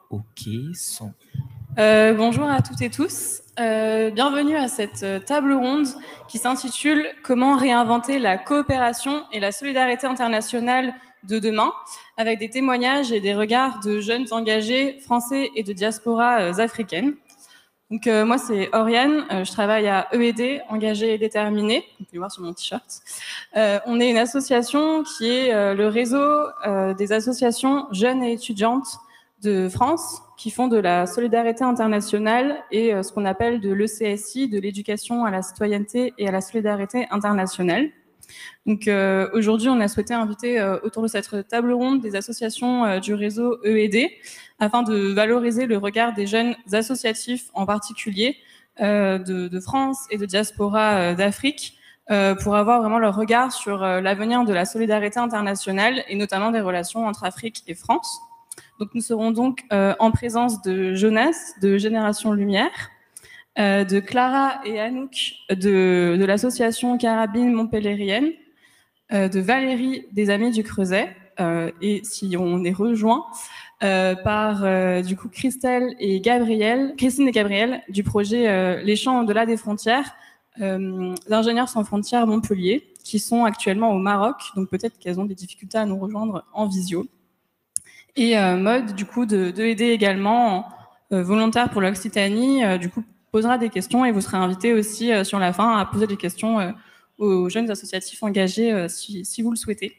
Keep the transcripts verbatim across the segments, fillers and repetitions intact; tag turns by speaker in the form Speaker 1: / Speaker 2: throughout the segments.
Speaker 1: Ok, son.
Speaker 2: Euh, bonjour à toutes et tous. Euh, bienvenue à cette table ronde qui s'intitule « Comment réinventer la coopération et la solidarité internationale de demain ?» avec des témoignages et des regards de jeunes engagés français et de diaspora euh, africaine. Donc euh, moi c'est Oriane, euh, je travaille à E E D, engagée et déterminée, vous pouvez le voir sur mon t-shirt. Euh, on est une association qui est euh, le réseau euh, des associations jeunes et étudiantes de France qui font de la solidarité internationale et euh, ce qu'on appelle de l'E C S I, de l'éducation à la citoyenneté et à la solidarité internationale. Donc euh, aujourd'hui, on a souhaité inviter euh, autour de cette table ronde des associations euh, du réseau E E D afin de valoriser le regard des jeunes associatifs en particulier euh, de, de France et de diaspora euh, d'Afrique euh, pour avoir vraiment leur regard sur euh, l'avenir de la solidarité internationale et notamment des relations entre Afrique et France. Donc nous serons donc euh, en présence de Jonas de Génération Lumière, euh, de Clara et Anouk de, de l'association Carabine Montpellérienne, euh, de Valérie des Amis du Creuset, euh, et si on est rejoint euh, par euh, du coup Christelle et Gabriel, Christine et Gabriel du projet euh, Les Champs au-delà des frontières euh, d'Ingénieurs sans frontières Montpellier, qui sont actuellement au Maroc, donc peut-être qu'elles ont des difficultés à nous rejoindre en visio. Et euh, Maud, du coup, de, de aider également, euh, volontaire pour l'Occitanie, euh, du coup, posera des questions et vous serez invité aussi euh, sur la fin à poser des questions euh, aux jeunes associatifs engagés euh, si, si vous le souhaitez.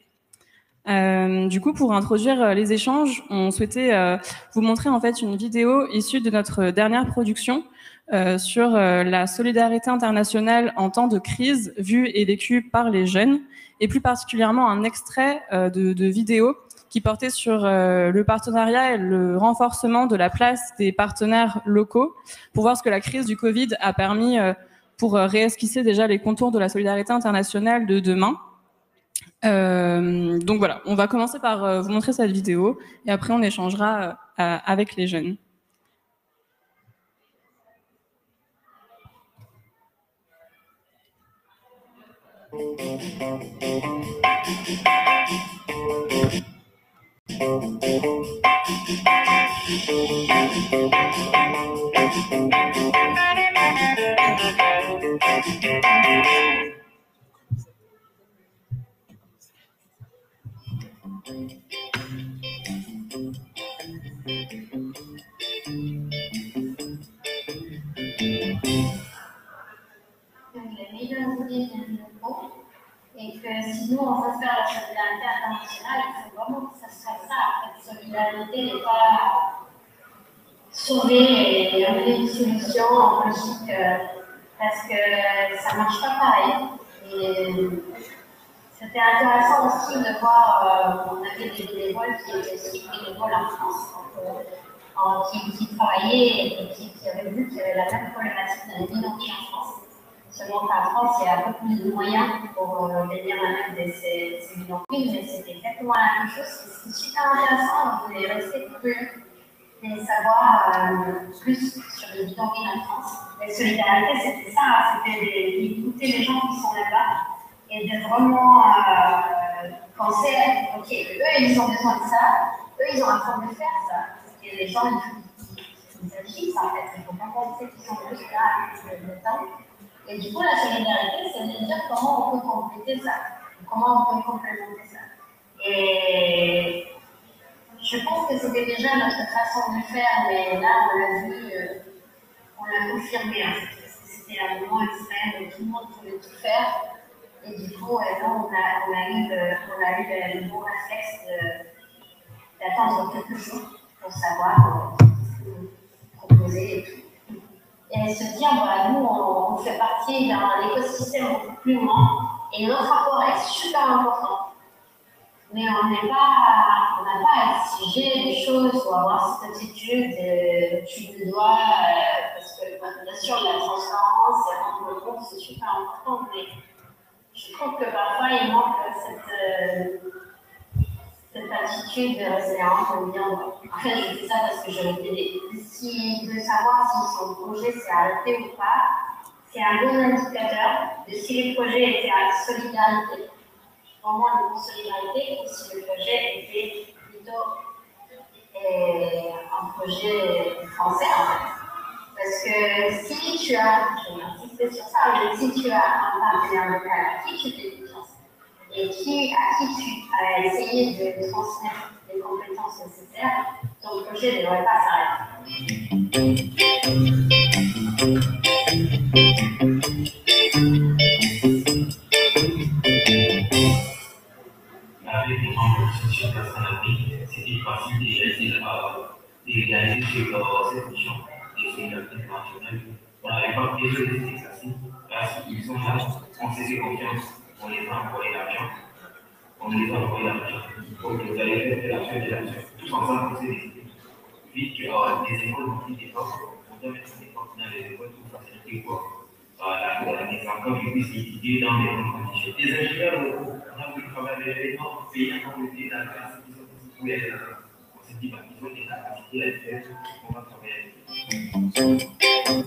Speaker 2: Euh, du coup, pour introduire euh, les échanges, on souhaitait euh, vous montrer en fait une vidéo issue de notre dernière production euh, sur euh, la solidarité internationale en temps de crise vue et vécue par les jeunes, et plus particulièrement un extrait euh, de, de vidéo qui portait sur euh, le partenariat et le renforcement de la place des partenaires locaux pour voir ce que la crise du Covid a permis euh, pour euh, réesquisser déjà les contours de la solidarité internationale de demain. Euh, donc voilà, on va commencer par euh, vous montrer cette vidéo et après on échangera euh, avec les jeunes.
Speaker 3: Les meilleurs outils viennent de nous et que si nous on veut faire la solidarité internationale, il faut vraiment que ça soit ça. La solidarité n'est pas sauver et amener une solution en logique parce que ça ne marche pas pareil. Et c'était intéressant aussi de voir qu'on euh, avait des bénévoles qui étaient aussi bénévoles en France, en, qui, qui travaillaient et qui, qui avaient vu qu'il y avait la même problématique dans les bidonvilles en France. Seulement qu'en France, il y a un peu plus de moyens pour euh, venir à même de ces, ces bidonvilles, mais c'était exactement la même chose. C'est super intéressant de rester curieux et savoir euh, plus sur les bidonvilles en France. La solidarité, c'était ça, c'était d'écouter les gens qui sont là-bas et de vraiment euh, penser, ok, eux, ils ont besoin de ça, eux, ils ont un temps de faire ça. Parce que les gens, ils, ils agissent en fait, il ne faut pas penser qu'ils sont juste là avec le temps. Et du coup, la solidarité, c'est de dire comment on peut compléter ça, comment on peut complémenter ça. Et je pense que c'était déjà notre façon de faire, mais là, on l'a vu, euh, on l'a confirmé. En fait. C'était un moment extrême où tout le monde pouvait tout faire. Et du coup, euh, là, on a, on a eu, le, on a eu le, le bon réflexe d'attendre quelques jours pour savoir euh, ce que vous proposez et tout. Et se dire, voilà, nous, on, on fait partie d'un écosystème beaucoup plus grand et notre rapport est super important. Mais on n'est pas, on n'a pas à exiger des choses ou avoir cette attitude de tu le dois, euh, parce que bien sûr, la transparence et rendre le compte, c'est super important, mais je trouve que parfois il manque cette, euh, cette attitude de restauration de dire, en fait, je fais ça parce que j'aurais été. Si, de savoir si son projet s'est arrêté ou pas, c'est un bon indicateur de si le projet était à solidarité. Vraiment une solidarité ou si le projet était plutôt est un projet français en fait. Parce que si tu as, je vais insister sur ça, mais si tu as un partenaire local à qui tu fais confiance et qui, à qui tu as essayé de transmettre les compétences nécessaires, ton projet ne devrait pas s'arrêter.
Speaker 1: Avec les membres de sur place en Afrique, c'était facile de réaliser sur cette mission des solidarité internationale. On n'avait pas besoin de cet exercice parce qu'ils sont là, on s'est fait confiance, on les a envoyé l'argent, on les a envoyé l'argent. Donc vous allez faire l'action de l'action. Tous ensemble, on s'est décidé. Vu que euh, les écoles ont pris des forces, on doit mettre des forces dans les écoles pour faciliter quoi. Les enfants qui puissent étudier dans les bonnes conditions. Les ingénieurs locaux, on a voulu travailler avec les autres pays qui ont été dans la classe, qui sont situés là. On s'est dit, bah, ils ont des capacités à le faire, on va travailler avec eux.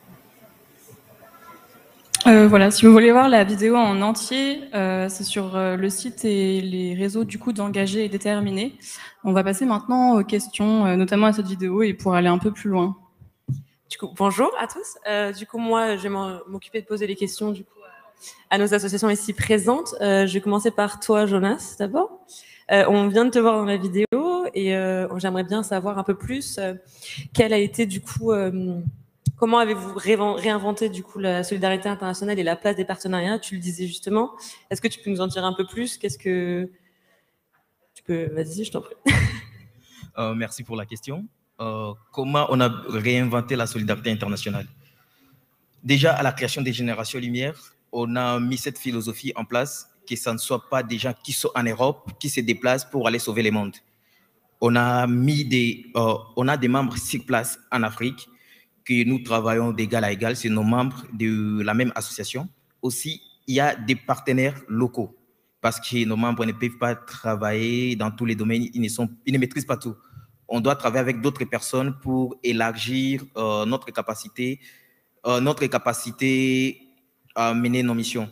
Speaker 2: Euh, voilà, si vous voulez voir la vidéo en entier, euh, c'est sur euh, le site et les réseaux du coup d'Engagés et Déterminés. On va passer maintenant aux questions, euh, notamment à cette vidéo, et pour aller un peu plus loin.
Speaker 4: Du coup, bonjour à tous. Euh, du coup, moi, je vais m'occuper de poser les questions du coup à nos associations ici présentes. Euh, je vais commencer par toi, Jonas, d'abord. Euh, on vient de te voir dans la vidéo et euh, j'aimerais bien savoir un peu plus euh, quel a été du coup, euh, comment avez-vous réinventé du coup la solidarité internationale et la place des partenariats? Tu le disais justement. Est-ce que tu peux nous en dire un peu plus? Qu'est-ce que tu peux? Vas-y, je t'en prie.
Speaker 5: euh, merci pour la question. Euh, comment on a réinventé la solidarité internationale? Déjà, à la création des Générations Lumière, on a mis cette philosophie en place, que ce ne soit pas des gens qui sont en Europe, qui se déplacent pour aller sauver le monde. On a, mis des, euh, on a des membres sur place en Afrique, que nous travaillons d'égal à égal, c'est nos membres de la même association. Aussi, il y a des partenaires locaux, parce que nos membres ne peuvent pas travailler dans tous les domaines, ils ne, sont, ils ne maîtrisent pas tout. On doit travailler avec d'autres personnes pour élargir euh, notre capacité, euh, notre capacité à mener nos missions.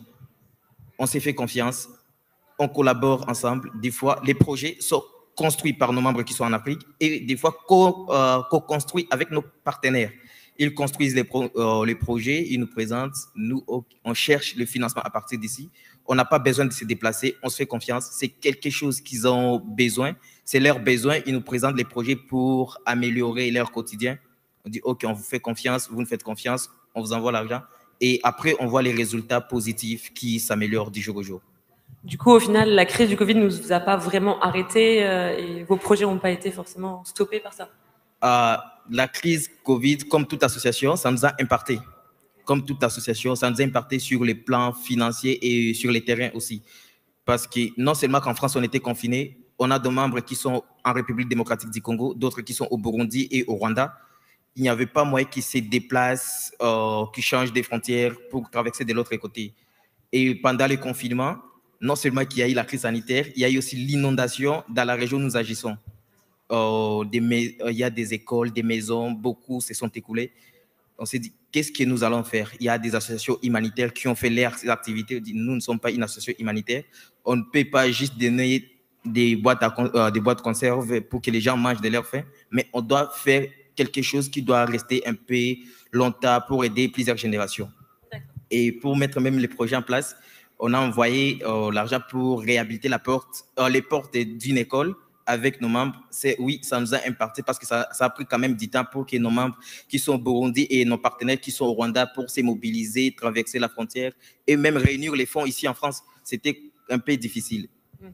Speaker 5: On s'est fait confiance, on collabore ensemble. Des fois, les projets sont construits par nos membres qui sont en Afrique et des fois co-construits euh, co avec nos partenaires. Ils construisent les, pro, euh, les projets, ils nous présentent, nous, on cherche le financement à partir d'ici. On n'a pas besoin de se déplacer, on se fait confiance. C'est quelque chose qu'ils ont besoin, c'est leur besoin. Ils nous présentent les projets pour améliorer leur quotidien. On dit, OK, on vous fait confiance, vous nous faites confiance, on vous envoie l'argent. Et après, on voit les résultats positifs qui s'améliorent du jour au jour.
Speaker 4: Du coup, au final, la crise du Covid ne nous a pas vraiment arrêtés euh, et vos projets n'ont pas été forcément stoppés par ça.
Speaker 5: Euh, la crise Covid, comme toute association, ça nous a impacté. Comme toute association, ça nous a impacté sur les plans financiers et sur les terrains aussi. Parce que non seulement qu'en France, on était confinés, on a des membres qui sont en République démocratique du Congo, d'autres qui sont au Burundi et au Rwanda. Il n'y avait pas moyen qu'ils se déplacent, euh, qu'ils changent des frontières pour traverser de l'autre côté. Et pendant le confinement, non seulement qu'il y a eu la crise sanitaire, il y a eu aussi l'inondation dans la région où nous agissons. Euh, des, euh, il y a des écoles, des maisons, beaucoup se sont écoulés. On s'est dit, qu'est-ce que nous allons faire? Il y a des associations humanitaires qui ont fait leurs activités. Nous ne sommes pas une association humanitaire. On ne peut pas juste donner des boîtes, à, euh, des boîtes de conserve pour que les gens mangent de leur faim, mais on doit faire quelque chose qui doit rester un peu longtemps pour aider plusieurs générations. Et pour mettre même les projets en place, on a envoyé euh, l'argent pour réhabiliter la porte, euh, les portes d'une école avec nos membres. Oui, ça nous a impacté parce que ça, ça a pris quand même du temps pour que nos membres qui sont au Burundi et nos partenaires qui sont au Rwanda pour se mobiliser, traverser la frontière et même réunir les fonds ici en France. C'était un peu difficile.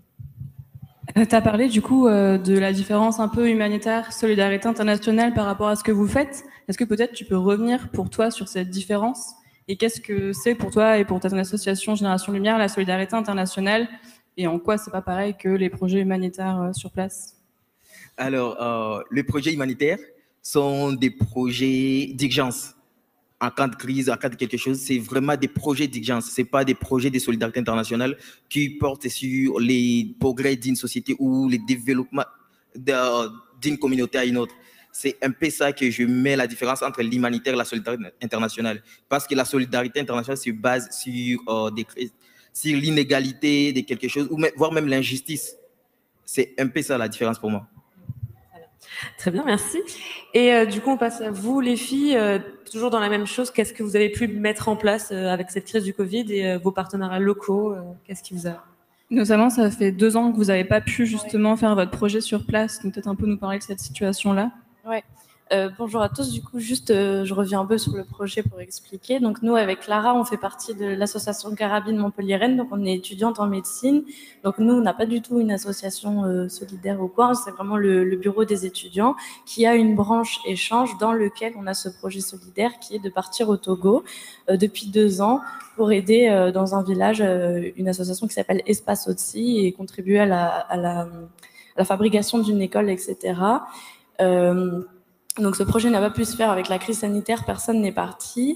Speaker 2: Euh, tu as parlé du coup euh, de la différence un peu humanitaire, solidarité internationale par rapport à ce que vous faites. Est-ce que peut-être tu peux revenir pour toi sur cette différence? Et qu'est-ce que c'est pour toi et pour ta association Génération Lumière, la solidarité internationale? Et en quoi c'est pas pareil que les projets humanitaires euh, sur place?
Speaker 5: Alors, euh, les projets humanitaires sont des projets d'urgence. En cas de crise, en cas de quelque chose, c'est vraiment des projets d'urgence. Ce n'est pas des projets de solidarité internationale qui portent sur les progrès d'une société ou le développement d'une communauté à une autre. C'est un peu ça que je mets la différence entre l'humanitaire et la solidarité internationale. Parce que la solidarité internationale se base sur, euh, des, sur l'inégalité de quelque chose, ou même, voire même l'injustice. C'est un peu ça la différence pour moi.
Speaker 4: Très bien, merci. Et euh, du coup, on passe à vous, les filles. Euh, toujours dans la même chose, qu'est-ce que vous avez pu mettre en place euh, avec cette crise du Covid et euh, vos partenariats locaux euh, Qu'est-ce qui vous a...
Speaker 2: Notamment, ça fait deux ans que vous n'avez pas pu justement faire votre projet sur place. Donc peut-être un peu nous parler de cette situation-là.
Speaker 6: Ouais. Euh, bonjour à tous. Du coup, juste, euh, je reviens un peu sur le projet pour expliquer. Donc, nous, avec Lara, on fait partie de l'association Carabine Montpelliéraine. Donc, on est étudiante en médecine. Donc, nous, on n'a pas du tout une association euh, solidaire ou quoi. C'est vraiment le, le bureau des étudiants qui a une branche échange dans lequel on a ce projet solidaire qui est de partir au Togo euh, depuis deux ans pour aider euh, dans un village euh, une association qui s'appelle Espace Otsi et contribuer à la, à la, à la fabrication d'une école, et cetera. Euh, Donc ce projet n'a pas pu se faire avec la crise sanitaire, personne n'est parti.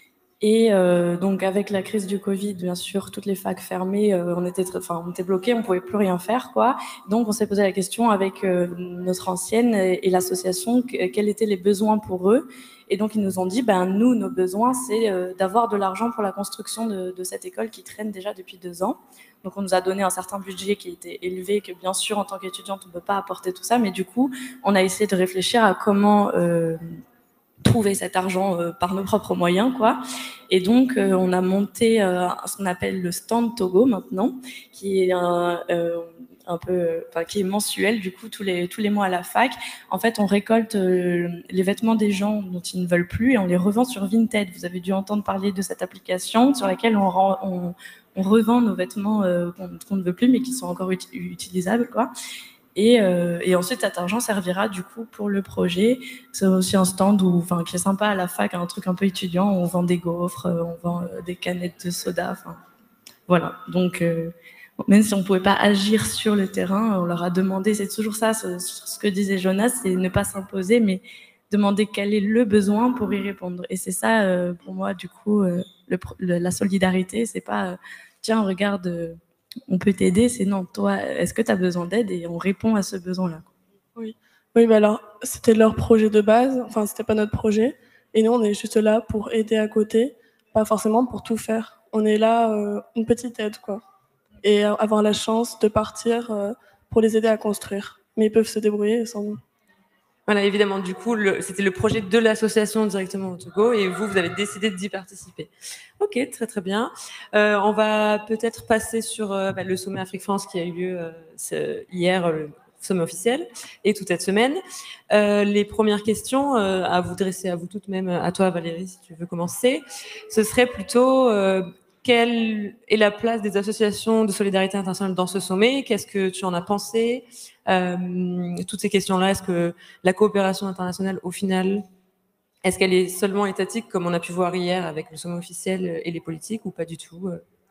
Speaker 6: Et euh, donc avec la crise du Covid, bien sûr, toutes les facs fermées, euh, on était, enfin, on était bloqués, on pouvait plus rien faire, quoi. Donc on s'est posé la question avec euh, notre ancienne et, et l'association, quels étaient les besoins pour eux. Et donc ils nous ont dit, ben nous, nos besoins, c'est euh, d'avoir de l'argent pour la construction de, de cette école qui traîne déjà depuis deux ans. Donc on nous a donné un certain budget qui était élevé, que bien sûr en tant qu'étudiante on peut pas apporter tout ça, mais du coup on a essayé de réfléchir à comment euh, trouver cet argent euh, par nos propres moyens, quoi. Et donc euh, on a monté euh, ce qu'on appelle le stand Togo maintenant, qui est un, euh, un peu, enfin qui est mensuel du coup tous les tous les mois à la fac. En fait, on récolte euh, les vêtements des gens dont ils ne veulent plus et on les revend sur Vinted. Vous avez dû entendre parler de cette application sur laquelle on rend, on on revend nos vêtements euh, qu'on, qu'on ne veut plus mais qui sont encore ut- utilisables, quoi. Et, euh, et ensuite cet argent servira du coup pour le projet. C'est aussi un stand où, enfin, qui est sympa à la fac, un truc un peu étudiant. On vend des gaufres, on vend euh, des canettes de soda. Enfin, voilà. Donc euh, même si on pouvait pas agir sur le terrain, on leur a demandé. C'est toujours ça, ce, ce que disait Jonas, c'est ne pas s'imposer, mais demander quel est le besoin pour y répondre. Et c'est ça, euh, pour moi, du coup, euh, le, le, la solidarité, c'est pas euh, tiens, regarde, euh, on peut t'aider, c'est non, toi, est-ce que tu as besoin d'aide? Et on répond à ce besoin-là.
Speaker 7: Oui, oui, mais alors, c'était leur projet de base, enfin, c'était pas notre projet. Et nous, on est juste là pour aider à côté, pas forcément pour tout faire. On est là, euh, une petite aide, quoi. Et euh, avoir la chance de partir euh, pour les aider à construire. Mais ils peuvent se débrouiller sans nous.
Speaker 4: Voilà, évidemment, du coup, le, c'était le projet de l'association directement au Togo et vous, vous avez décidé d'y participer. Ok, très très bien. Euh, on va peut-être passer sur euh, bah, le sommet Afrique-France qui a eu lieu euh, ce, hier, le sommet officiel, et toute cette semaine. Euh, les premières questions euh, à vous dresser à vous toutes, même à toi Valérie, si tu veux commencer, ce serait plutôt... Euh, quelle est la place des associations de solidarité internationale dans ce sommet? Qu'est-ce que tu en as pensé? euh, Toutes ces questions-là, est-ce que la coopération internationale, au final, est-ce qu'elle est seulement étatique, comme on a pu voir hier avec le sommet officiel et les politiques, ou pas du tout?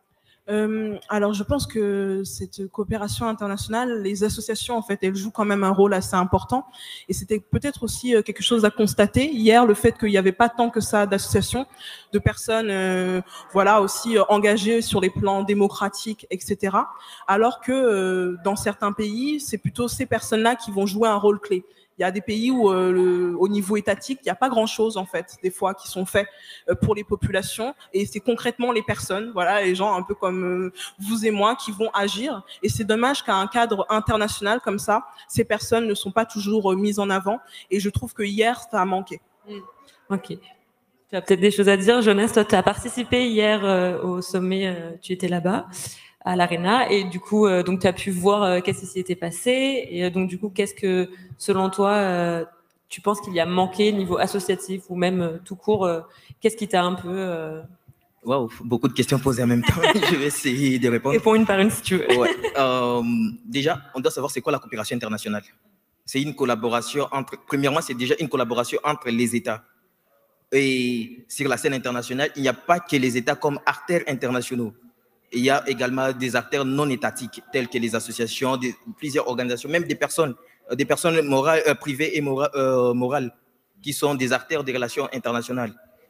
Speaker 8: Euh, alors, je pense que cette coopération internationale, les associations, en fait, elles jouent quand même un rôle assez important. Et c'était peut-être aussi euh, quelque chose à constater hier, le fait qu'il n'y avait pas tant que ça d'associations, de personnes, euh, voilà, aussi euh, engagées sur les plans démocratiques, et cetera. Alors que euh, dans certains pays, c'est plutôt ces personnes-là qui vont jouer un rôle clé. Il y a des pays où, euh, le, au niveau étatique, il n'y a pas grand-chose, en fait, des fois, qui sont faits euh, pour les populations. Et c'est concrètement les personnes, voilà, les gens un peu comme euh, vous et moi, qui vont agir. Et c'est dommage qu'à un cadre international comme ça, ces personnes ne sont pas toujours euh, mises en avant. Et je trouve que hier, ça a manqué.
Speaker 4: Mmh. Ok. Tu as peut-être des choses à dire. Jonas, toi, tu as participé hier euh, au sommet, euh, tu étais là-bas, à l'Arena, et du coup, euh, donc tu as pu voir euh, qu'est-ce qui s'y était passé, et euh, donc du coup, qu'est-ce que, selon toi, euh, tu penses qu'il y a manqué niveau associatif ou même euh, tout court, euh, qu'est-ce qui t'a un peu... Euh...
Speaker 5: Waouh, beaucoup de questions posées en même temps. Je vais essayer de répondre.
Speaker 4: Réponds une par une si tu veux.
Speaker 5: Ouais. Euh, déjà, on doit savoir c'est quoi la coopération internationale. C'est une collaboration entre... Premièrement, c'est déjà une collaboration entre les États. Et sur la scène internationale, il n'y a pas que les États comme acteurs internationaux. Il y a également des acteurs non étatiques, tels que les associations, des, plusieurs organisations, même des personnes, des personnes morales, euh, privées et mora, euh, morales, qui sont des acteurs des relations internationales.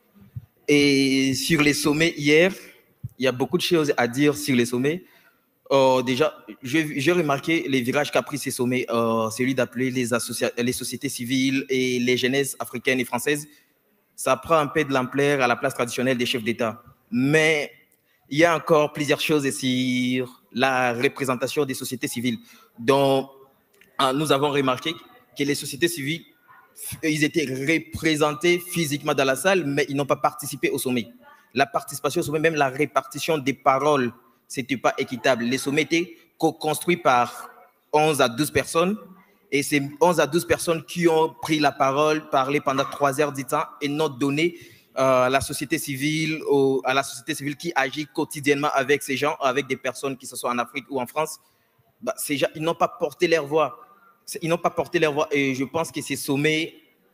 Speaker 5: Et sur les sommets hier, il y a beaucoup de choses à dire sur les sommets. Euh, déjà, j'ai remarqué les virages qu'a pris ces sommets, euh, celui d'appeler les, les sociétés civiles et les jeunesses africaines et françaises. Ça prend un peu de l'ampleur à la place traditionnelle des chefs d'État. Mais il y a encore plusieurs choses sur la représentation des sociétés civiles, dont euh, nous avons remarqué que les sociétés civiles, ils étaient représentés physiquement dans la salle, mais ils n'ont pas participé au sommet. La participation au sommet, même la répartition des paroles, ce n'était pas équitable. Les sommets étaient co-construits par onze à douze personnes, et c'est onze à douze personnes qui ont pris la parole, parlé pendant trois heures du temps et n'ont donné euh, à la société civile, au, à la société civile qui agit quotidiennement avec ces gens, avec des personnes qui se sont en Afrique ou en France. Bah, ces gens, ils n'ont pas porté leur voix. Ils n'ont pas porté leur voix et je pense que ces sommets,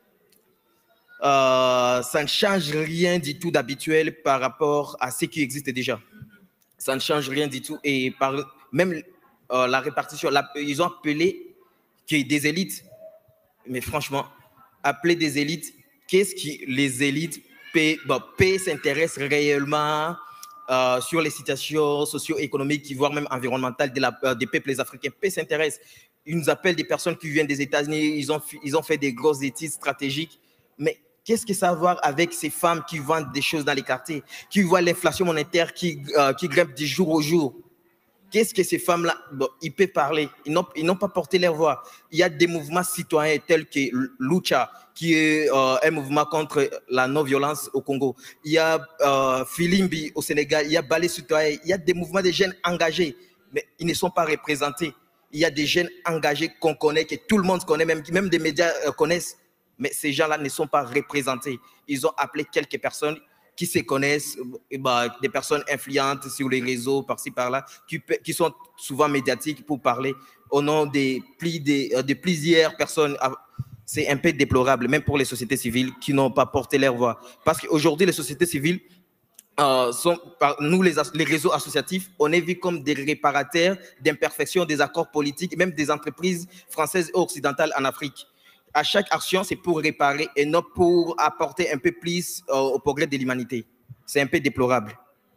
Speaker 5: euh, ça ne change rien du tout d'habituel par rapport à ce qui existe déjà. Ça ne change rien du tout et par, même euh, la répartition, la, ils ont appelé que des élites, mais franchement, appeler des élites, qu'est-ce que les élites paient, bon, paient s'intéressent réellement euh, sur les situations socio-économiques, voire même environnementales de la, euh, des peuples africains, paient s'intéressent. Ils nous appellent des personnes qui viennent des États-Unis, ils ont, ils ont fait des grosses études stratégiques, mais qu'est-ce que ça a à voir avec ces femmes qui vendent des choses dans les quartiers, qui voient l'inflation monétaire qui, euh, qui grimpe du jour au jour? Qu'est-ce que ces femmes-là, bon, ils peuvent parler, ils n'ont, ils n'ont pas porté leur voix. Il y a des mouvements citoyens tels que Lucha, qui est euh, un mouvement contre la non-violence au Congo. Il y a euh, Filimbi au Sénégal, il y a Balai Citoyen, il y a des mouvements de jeunes engagés, mais ils ne sont pas représentés. Il y a des jeunes engagés qu'on connaît, que tout le monde connaît, même, même des médias euh, connaissent, mais ces gens-là ne sont pas représentés. Ils ont appelé quelques personnes qui se connaissent, bah, des personnes influentes sur les réseaux, par-ci, par-là, qui, qui sont souvent médiatiques pour parler au nom des, de, de plusieurs personnes. C'est un peu déplorable, même pour les sociétés civiles qui n'ont pas porté leur voix. Parce qu'aujourd'hui, les sociétés civiles, euh, sont, par nous, les, les réseaux associatifs, on est vu comme des réparateurs d'imperfections des accords politiques, même des entreprises françaises et occidentales en Afrique. À chaque action, c'est pour réparer et non pour apporter un peu plus euh, au progrès de l'humanité. C'est un peu déplorable.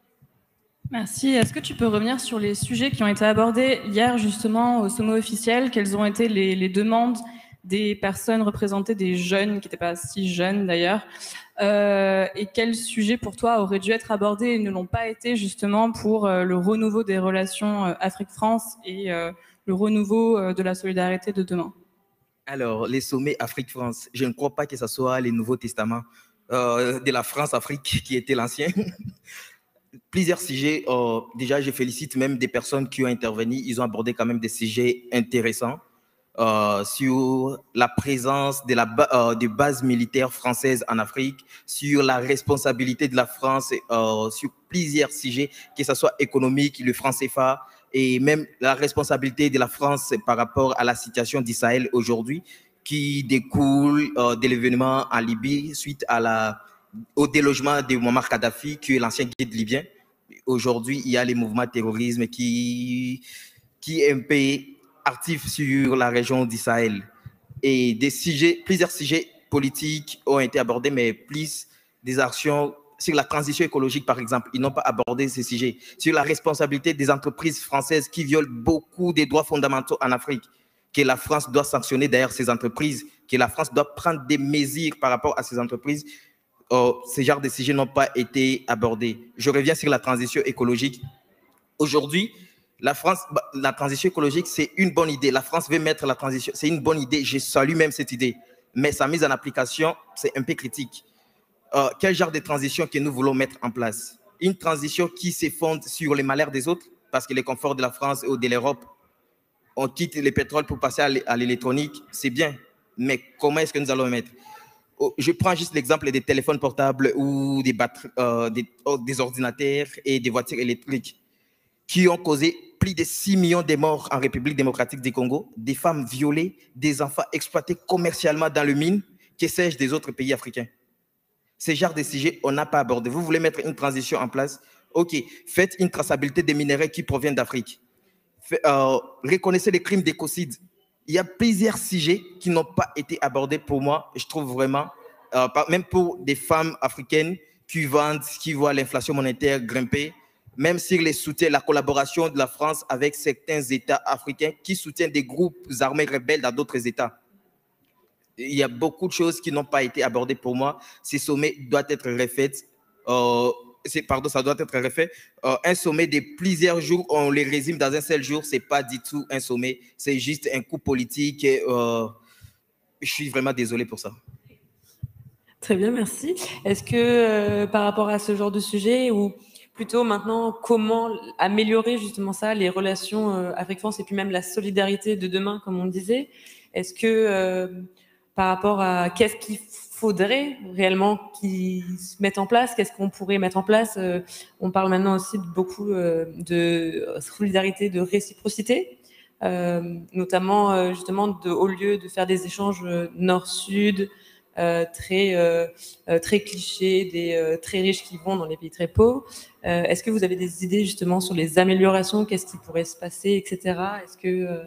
Speaker 2: Merci. Est-ce que tu peux revenir sur les sujets qui ont été abordés hier justement au sommet officiel? Quelles ont été les, les demandes des personnes représentées, des jeunes, qui n'étaient pas si jeunes d'ailleurs, euh, et quels sujets pour toi auraient dû être abordés et ne l'ont pas été justement pour euh, le renouveau des relations euh, Afrique-France et euh, le renouveau euh, de la solidarité de demain?
Speaker 5: Alors, les sommets Afrique-France, je ne crois pas que ce soit les Nouveaux Testaments euh, de la France-Afrique qui était l'ancien. Plusieurs sujets, euh, déjà je félicite même des personnes qui ont intervenu, ils ont abordé quand même des sujets intéressants euh, sur la présence de la euh, des bases militaires françaises en Afrique, sur la responsabilité de la France, euh, sur plusieurs sujets, que ce soit économique, le franc C F A, et même la responsabilité de la France par rapport à la situation d'Israël aujourd'hui, qui découle euh, de l'événement en Libye suite à la, au délogement de Muammar Kadhafi, qui est l'ancien guide libyen. Aujourd'hui, il y a les mouvements terrorisme qui, qui est un peu actif sur la région d'Israël. Et des sujets, plusieurs sujets politiques ont été abordés, mais plus des actions sur la transition écologique, par exemple, ils n'ont pas abordé ces sujets. Sur la responsabilité des entreprises françaises qui violent beaucoup des droits fondamentaux en Afrique, que la France doit sanctionner d'ailleurs ces entreprises, que la France doit prendre des mesures par rapport à ces entreprises. Oh, ces genres de sujets n'ont pas été abordés. Je reviens sur la transition écologique. Aujourd'hui, la France, la transition écologique, c'est une bonne idée. La France veut mettre la transition, c'est une bonne idée. Je salue même cette idée. Mais sa mise en application, c'est un peu critique. Euh, quel genre de transition que nous voulons mettre en place? Une transition qui se fonde sur les malheurs des autres, parce que les conforts de la France ou de l'Europe, on quitte le pétrole pour passer à l'électronique, c'est bien. Mais comment est-ce que nous allons mettre? Je prends juste l'exemple des téléphones portables ou des, batteries, euh, des, des ordinateurs et des voitures électriques qui ont causé plus de six millions de morts en République démocratique du Congo, des femmes violées, des enfants exploités commercialement dans le mine, que sais-je des autres pays africains. Ces genres de sujets, on n'a pas abordé. Vous voulez mettre une transition en place? Ok, faites une traçabilité des minerais qui proviennent d'Afrique. Euh, reconnaissez les crimes d'écocide. Il y a plusieurs sujets qui n'ont pas été abordés pour moi. Je trouve vraiment, euh, même pour des femmes africaines qui vendent, qui voient l'inflation monétaire grimper, même sur les soutiens, la collaboration de la France avec certains États africains qui soutiennent des groupes armés rebelles dans d'autres États. Il y a beaucoup de choses qui n'ont pas été abordées pour moi. Ces sommets doivent être refaits. Euh, pardon, ça doit être refait. Euh, un sommet de plusieurs jours, on les résume dans un seul jour, ce n'est pas du tout un sommet. C'est juste un coup politique. Euh, je suis vraiment désolé pour ça.
Speaker 4: Très bien, merci. Est-ce que euh, par rapport à ce genre de sujet, ou plutôt maintenant, comment améliorer justement ça, les relations euh, Afrique-France et puis même la solidarité de demain, comme on disait, est-ce que euh, par rapport à qu'est-ce qu'il faudrait réellement qu'ils se mettent en place, qu'est-ce qu'on pourrait mettre en place, euh, on parle maintenant aussi de beaucoup euh, de solidarité, de réciprocité, euh, notamment euh, justement de, au lieu de faire des échanges euh, nord-sud, Euh, très euh, euh, très clichés, des euh, très riches qui vont dans les pays très pauvres. Euh, est-ce que vous avez des idées justement sur les améliorations, qu'est-ce qui pourrait se passer, et cetera. Est-ce que euh...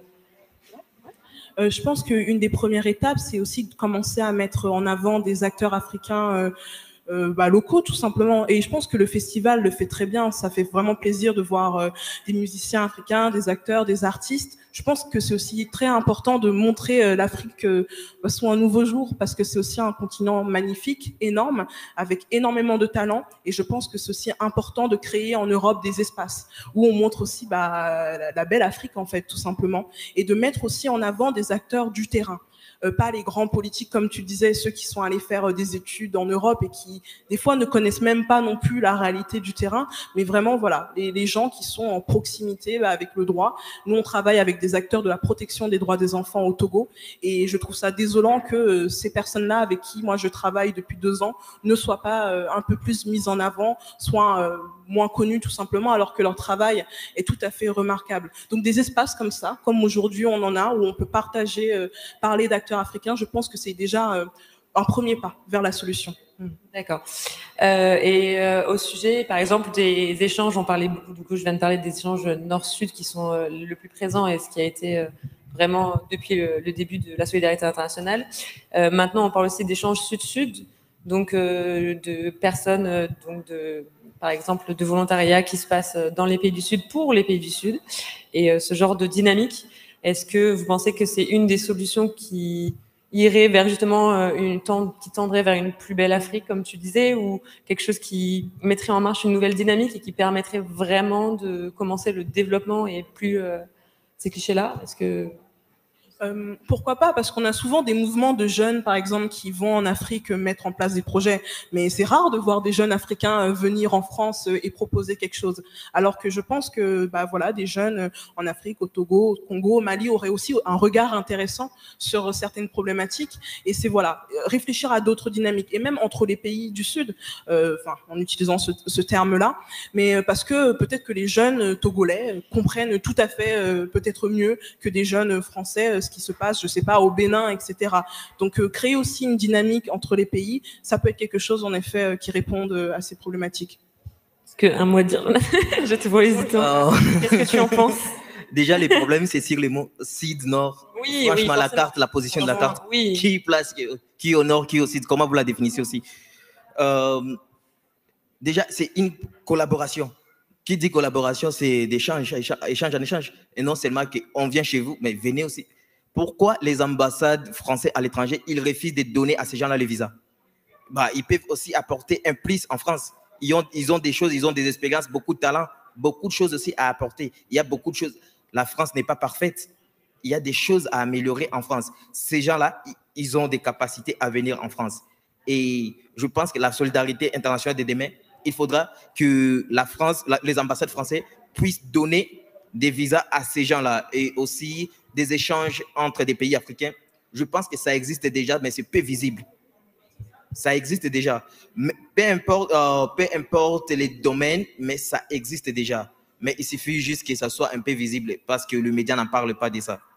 Speaker 8: Euh, je pense qu'une des premières étapes, c'est aussi de commencer à mettre en avant des acteurs africains euh, euh, bah, locaux, tout simplement. Et je pense que le festival le fait très bien. Ça fait vraiment plaisir de voir euh, des musiciens africains, des acteurs, des artistes. Je pense que c'est aussi très important de montrer euh, l'Afrique euh, sous un nouveau jour, parce que c'est aussi un continent magnifique, énorme, avec énormément de talent. Et je pense que c'est aussi important de créer en Europe des espaces où on montre aussi bah, la, la belle Afrique, en fait, tout simplement. Et de mettre aussi en avant des acteurs du terrain. Euh, pas les grands politiques, comme tu disais, ceux qui sont allés faire euh, des études en Europe et qui, des fois, ne connaissent même pas non plus la réalité du terrain, mais vraiment, voilà, les, les gens qui sont en proximité bah, avec le droit. Nous, on travaille avec des acteurs de la protection des droits des enfants au Togo, et je trouve ça désolant que euh, ces personnes-là, avec qui moi je travaille depuis deux ans, ne soient pas euh, un peu plus mises en avant, soient euh, moins connues tout simplement, alors que leur travail est tout à fait remarquable. Donc des espaces comme ça, comme aujourd'hui on en a, où on peut partager, euh, parler d'acteurs africains, je pense que c'est déjà euh, un premier pas vers la solution.
Speaker 4: D'accord. Euh, et euh, au sujet, par exemple, des échanges, on parlait beaucoup, du coup, je viens de parler des échanges nord-sud qui sont euh, le plus présents et ce qui a été euh, vraiment depuis le, le début de la solidarité internationale. Euh, maintenant, on parle aussi d'échanges sud-sud, donc euh, de personnes, euh, donc de, par exemple, de volontariat qui se passe dans les pays du Sud pour les pays du Sud. Et euh, ce genre de dynamique, est-ce que vous pensez que c'est une des solutions qui irait vers justement une tend, qui tendrait vers une plus belle Afrique, comme tu disais, ou quelque chose qui mettrait en marche une nouvelle dynamique et qui permettrait vraiment de commencer le développement et plus euh, ces clichés-là? Est-ce que
Speaker 8: Euh, pourquoi pas? Parce qu'on a souvent des mouvements de jeunes, par exemple, qui vont en Afrique mettre en place des projets. Mais c'est rare de voir des jeunes Africains venir en France et proposer quelque chose. Alors que je pense que, bah voilà, des jeunes en Afrique, au Togo, au Congo, au Mali auraient aussi un regard intéressant sur certaines problématiques. Et c'est voilà, réfléchir à d'autres dynamiques. Et même entre les pays du Sud, euh, enfin, en utilisant ce, ce terme-là. Mais parce que peut-être que les jeunes Togolais comprennent tout à fait, euh, peut-être mieux que des jeunes Français, ce qui se passe, je sais pas, au Bénin, et cetera. Donc, euh, créer aussi une dynamique entre les pays, ça peut être quelque chose, en effet, euh, qui réponde à ces problématiques.
Speaker 4: Est-ce qu'un mot à dire? Je te vois hésitant. Oh. Qu'est-ce que tu en penses?
Speaker 5: Déjà, les problèmes, c'est sur les mots Sud-Nord.
Speaker 4: Oui,
Speaker 5: franchement,
Speaker 4: oui,
Speaker 5: la carte, la position de la carte,
Speaker 4: oui.
Speaker 5: qui place, qui est au Nord, qui est au Sud, comment vous la définissez aussi? euh, Déjà, c'est une collaboration. Qui dit collaboration, c'est d'échange, échange en échange. Et non seulement qu'on vient chez vous, mais venez aussi. Pourquoi les ambassades françaises à l'étranger, ils refusent de donner à ces gens-là les visas? Bah, ils peuvent aussi apporter un plus en France. Ils ont, ils ont des choses, ils ont des expériences, beaucoup de talent, beaucoup de choses aussi à apporter. Il y a beaucoup de choses. La France n'est pas parfaite. Il y a des choses à améliorer en France. Ces gens-là, ils ont des capacités à venir en France. Et je pense que la solidarité internationale de demain, il faudra que la France, la, les ambassades françaises puissent donner des visas à ces gens-là et aussi des échanges entre des pays africains. Je pense que ça existe déjà, mais c'est peu visible. Ça existe déjà. Mais peu importe, euh, peu importe les domaines, mais ça existe déjà. Mais il suffit juste que ça soit un peu visible parce que le média n'en parle pas de ça.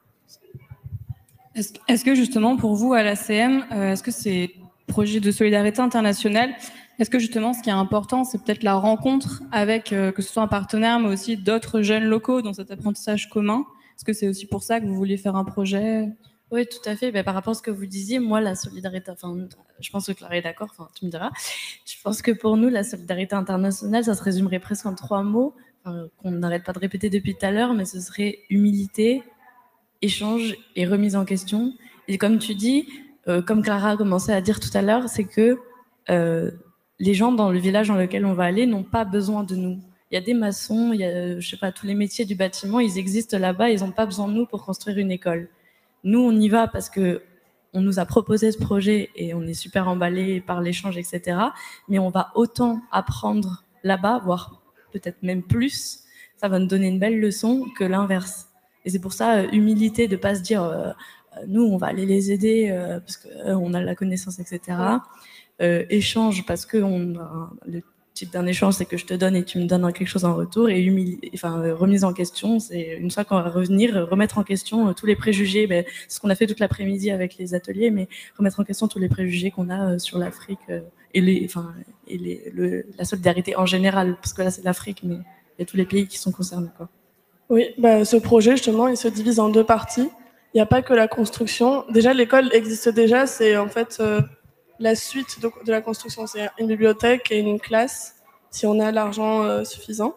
Speaker 2: Est-ce, est-ce que justement, pour vous, à l'A C M, euh, est-ce que ces projets de solidarité internationale, est-ce que justement, ce qui est important, c'est peut-être la rencontre avec, euh, que ce soit un partenaire, mais aussi d'autres jeunes locaux dans cet apprentissage commun? Est-ce que c'est aussi pour ça que vous vouliez faire un projet?
Speaker 6: Oui, tout à fait. Ben, par rapport à ce que vous disiez, moi, la solidarité, enfin, je pense que Clara est d'accord, enfin, tu me diras. Je pense que pour nous, la solidarité internationale, ça se résumerait presque en trois mots, enfin, qu'on n'arrête pas de répéter depuis tout à l'heure, mais ce serait humilité, échange et remise en question. Et comme tu dis, euh, comme Clara a commencé à dire tout à l'heure, c'est que euh, les gens dans le village dans lequel on va aller n'ont pas besoin de nous. Il y a des maçons, il y a, je sais pas, tous les métiers du bâtiment, ils existent là-bas, ils n'ont pas besoin de nous pour construire une école. Nous, on y va parce que on nous a proposé ce projet et on est super emballé par l'échange, et cetera. Mais on va autant apprendre là-bas, voire peut-être même plus. Ça va nous donner une belle leçon que l'inverse. Et c'est pour ça, euh, humilité de pas se dire, euh, nous, on va aller les aider euh, parce qu'on euh, a la connaissance, et cetera. Euh, échange parce que on a, le type d'un échange, c'est que je te donne et tu me donnes quelque chose en retour. Et humili- enfin, euh, remise en question, c'est une fois qu'on va revenir, euh, remettre en question euh, tous les préjugés. Ben, c'est ce qu'on a fait toute l'après-midi avec les ateliers, mais remettre en question tous les préjugés qu'on a euh, sur l'Afrique euh, et, les, enfin, et les, le, la solidarité en général, parce que là, c'est l'Afrique, mais il y a tous les pays qui sont concernés, quoi.
Speaker 7: Oui, bah, ce projet, justement, il se divise en deux parties. Il n'y a pas que la construction. Déjà, l'école existe déjà. C'est en fait euh, la suite de, de la construction. C'est une bibliothèque et une classe, si on a l'argent euh, suffisant.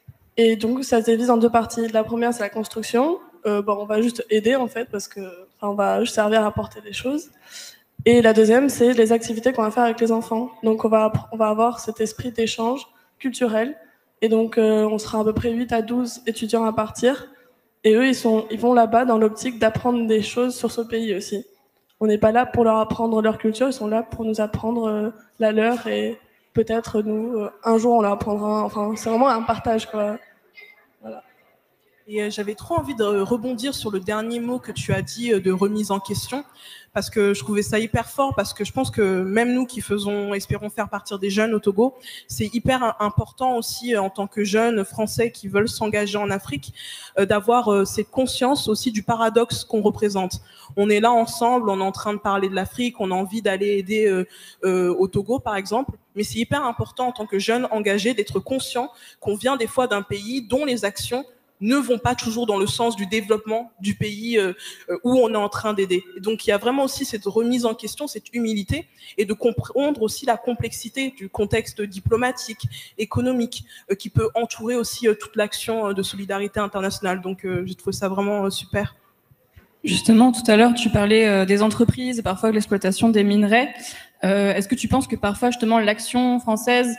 Speaker 7: Et donc, ça se divise en deux parties. La première, c'est la construction. Euh, bon, on va juste aider, en fait, parce que, enfin, on va juste servir à porter des choses. Et la deuxième, c'est les activités qu'on va faire avec les enfants. Donc, on va, on va avoir cet esprit d'échange culturel. Et donc, euh, on sera à peu près huit à douze étudiants à partir. Et eux, ils, sont, ils vont là-bas dans l'optique d'apprendre des choses sur ce pays aussi. On n'est pas là pour leur apprendre leur culture, ils sont là pour nous apprendre euh, la leur. Et peut-être, nous, euh, un jour, on leur apprendra. Enfin, c'est vraiment un partage, quoi. Voilà.
Speaker 8: Et euh, j'avais trop envie de rebondir sur le dernier mot que tu as dit euh, de remise en question, parce que je trouvais ça hyper fort, parce que je pense que même nous qui faisons, espérons faire partir des jeunes au Togo, c'est hyper important aussi euh, en tant que jeunes français qui veulent s'engager en Afrique, euh, d'avoir euh, cette conscience aussi du paradoxe qu'on représente. On est là ensemble, on est en train de parler de l'Afrique, on a envie d'aller aider euh, euh, au Togo par exemple, mais c'est hyper important en tant que jeunes engagés d'être conscient qu'on vient des fois d'un pays dont les actions ne vont pas toujours dans le sens du développement du pays euh, où on est en train d'aider. Et donc, il y a vraiment aussi cette remise en question, cette humilité, et de comprendre aussi la complexité du contexte diplomatique, économique, euh, qui peut entourer aussi euh, toute l'action euh, de solidarité internationale. Donc, euh, j'ai trouvé ça vraiment euh, super.
Speaker 2: Justement, tout à l'heure, tu parlais euh, des entreprises et parfois de l'exploitation des minerais. Euh, est-ce que tu penses que parfois, justement, l'action française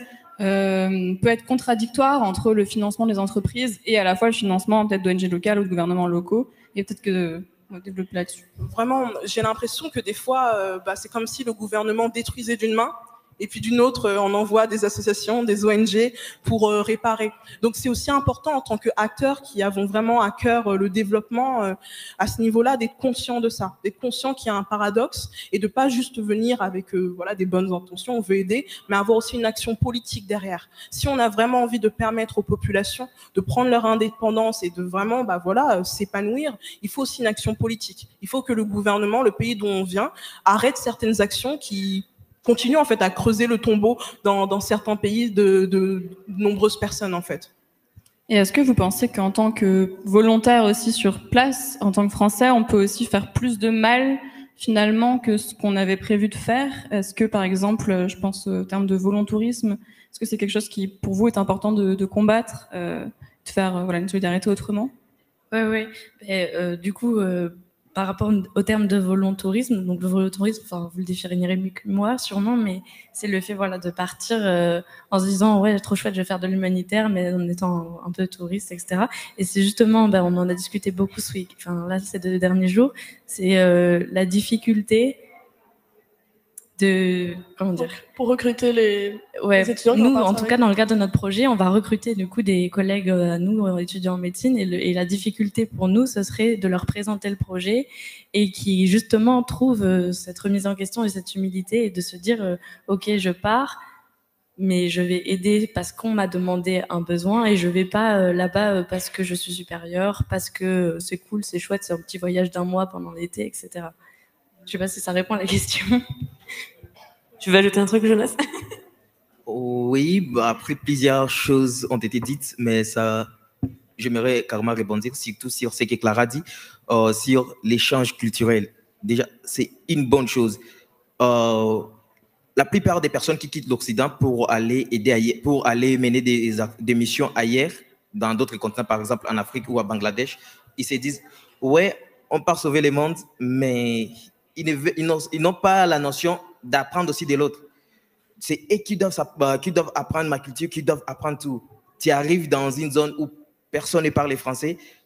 Speaker 2: Euh, peut être contradictoire entre le financement des entreprises et à la fois le financement peut-être d'O N G locales ou de gouvernements locaux, et peut-être que on va développer là-dessus.
Speaker 8: Vraiment, j'ai l'impression que des fois, euh, bah, c'est comme si le gouvernement détruisait d'une main et puis d'une autre, euh, on envoie des associations, des O N G pour euh, réparer. Donc c'est aussi important en tant qu'acteurs qui avons vraiment à cœur euh, le développement euh, à ce niveau-là, d'être conscients de ça, d'être conscients qu'il y a un paradoxe et de pas juste venir avec euh, voilà des bonnes intentions, on veut aider, mais avoir aussi une action politique derrière. Si on a vraiment envie de permettre aux populations de prendre leur indépendance et de vraiment bah voilà euh, s'épanouir, il faut aussi une action politique. Il faut que le gouvernement, le pays dont on vient, arrête certaines actions qui continue en fait à creuser le tombeau dans, dans certains pays de, de nombreuses personnes en fait.
Speaker 2: Et est-ce que vous pensez qu'en tant que volontaire aussi sur place, en tant que Français, on peut aussi faire plus de mal finalement que ce qu'on avait prévu de faire? Est-ce que par exemple, je pense au terme de volontourisme, est-ce que c'est quelque chose qui pour vous est important de, de combattre, euh, de faire euh, voilà, une solidarité autrement?
Speaker 6: Oui, oui. Mais, euh, du coup, euh, par rapport au terme de volontourisme, donc le volontourisme, enfin, vous le définirez mieux que moi sûrement, mais c'est le fait voilà, de partir euh, en se disant ouais, trop chouette, je vais faire de l'humanitaire, mais en étant un peu touriste, et cetera. Et c'est justement, ben, on en a discuté beaucoup ce week, enfin là, ces deux derniers jours, c'est euh, la difficulté de comment dire
Speaker 7: pour recruter les,
Speaker 6: ouais,
Speaker 7: les étudiants.
Speaker 6: Nous, en tout cas, dans le cadre de notre projet, on va recruter du coup des collègues à nous, étudiants en médecine, et, le, et la difficulté pour nous, ce serait de leur présenter le projet et qui justement trouvent cette remise en question et cette humilité et de se dire euh, ok, je pars, mais je vais aider parce qu'on m'a demandé un besoin et je vais pas euh, là-bas euh, parce que je suis supérieure, parce que c'est cool, c'est chouette, c'est un petit voyage d'un mois pendant l'été, et cetera. Je sais pas si ça répond à la question.
Speaker 4: Tu veux ajouter un truc, Jonas?
Speaker 5: Oui, bah après plusieurs choses ont été dites, mais ça, j'aimerais carrément rebondir surtout sur ce que Clara dit, euh, sur l'échange culturel. Déjà, c'est une bonne chose. Euh, la plupart des personnes qui quittent l'Occident pour aller aider ailleurs, pour aller mener des, des missions ailleurs, dans d'autres continents, par exemple en Afrique ou à Bangladesh, ils se disent, ouais, on part sauver le monde, mais ils n'ont pas la notion d'apprendre aussi de l'autre. C'est eux qui doivent, qui doivent apprendre ma culture, qui doivent apprendre tout. Tu arrives dans une zone où personne ne parle français,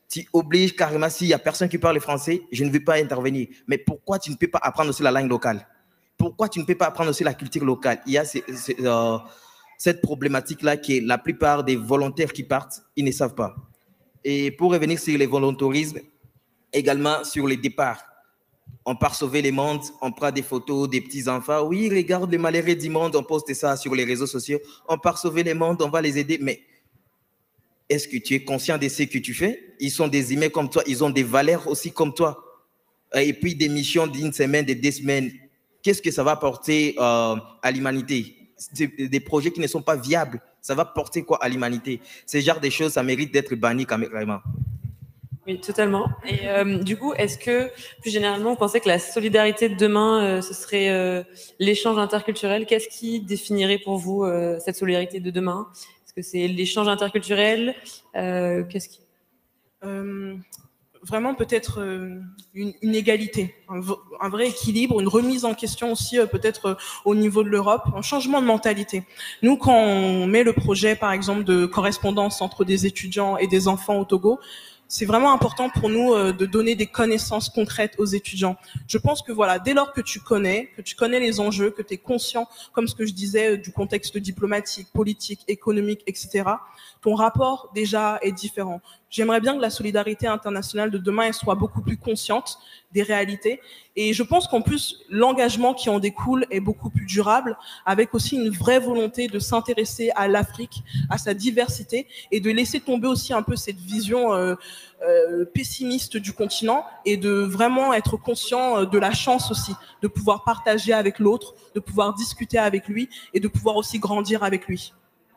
Speaker 5: Tu obliges carrément, s'il n'y a personne qui parle français, je ne vais pas intervenir. Mais pourquoi tu ne peux pas apprendre aussi la langue locale? Pourquoi tu ne peux pas apprendre aussi la culture locale? Il y a ces, ces, euh, cette problématique-là qui est la plupart des volontaires qui partent, ils ne savent pas. Et pour revenir sur les volontarismes, également sur les départs. On part sauver les mondes, on prend des photos des petits-enfants. Oui, regarde les malheureux du monde, on poste ça sur les réseaux sociaux. On part sauver les mondes, on va les aider. Mais est-ce que tu es conscient de ce que tu fais? Ils sont des humains comme toi, ils ont des valeurs aussi comme toi. Et puis des missions d'une semaine, de deux semaines. Qu'est-ce que ça va apporter euh, à l'humanité? Des, des projets qui ne sont pas viables. Ça va porter quoi à l'humanité? Ce genre de choses, ça mérite d'être banni quand même, vraiment.
Speaker 4: Oui, totalement. Et euh, du coup, est-ce que, plus généralement, vous pensez que la solidarité de demain, euh, ce serait euh, l'échange interculturel? Qu'est-ce qui définirait pour vous euh, cette solidarité de demain? Est-ce que c'est l'échange interculturel? euh, Qu'est-ce qui...
Speaker 8: Euh, vraiment peut-être euh, une, une égalité, un, un vrai équilibre, une remise en question aussi euh, peut-être euh, au niveau de l'Europe, un changement de mentalité. Nous, quand on met le projet, par exemple, de correspondance entre des étudiants et des enfants au Togo, c'est vraiment important pour nous euh, de donner des connaissances concrètes aux étudiants. Je pense que voilà, dès lors que tu connais, que tu connais les enjeux, que tu es conscient, comme ce que je disais, du contexte diplomatique, politique, économique, et cetera, ton rapport déjà est différent. J'aimerais bien que la solidarité internationale de demain elle soit beaucoup plus consciente des réalités. Et je pense qu'en plus, l'engagement qui en découle est beaucoup plus durable, avec aussi une vraie volonté de s'intéresser à l'Afrique, à sa diversité, et de laisser tomber aussi un peu cette vision euh, euh, pessimiste du continent, et de vraiment être conscient de la chance aussi, de pouvoir partager avec l'autre, de pouvoir discuter avec lui, et de pouvoir aussi grandir avec lui.